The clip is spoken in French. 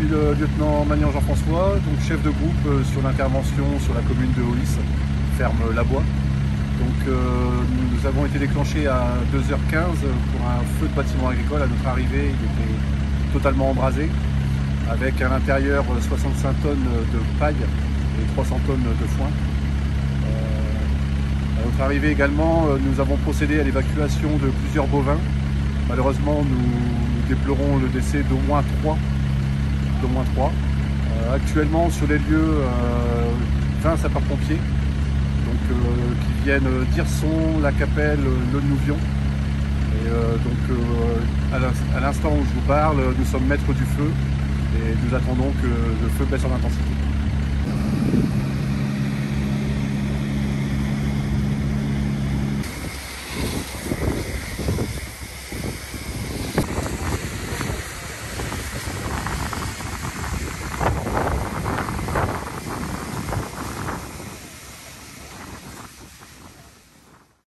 suis le lieutenant Magnan Jean-François, donc chef de groupe sur l'intervention sur la commune de Olis, ferme Labois. Donc nous avons été déclenchés à 2h15 pour un feu de bâtiment agricole. À notre arrivée, il était totalement embrasé, avec à l'intérieur 65 tonnes de paille et 300 tonnes de foin. À notre arrivée également, nous avons procédé à l'évacuation de plusieurs bovins. Malheureusement, nous déplorons le décès d'au moins 3. Actuellement, sur les lieux, 20 sapeurs-pompiers qui viennent d'Hirson, La Capelle, Le Nouvion. Et à l'instant où je vous parle, nous sommes maîtres du feu et nous attendons que le feu baisse en intensité.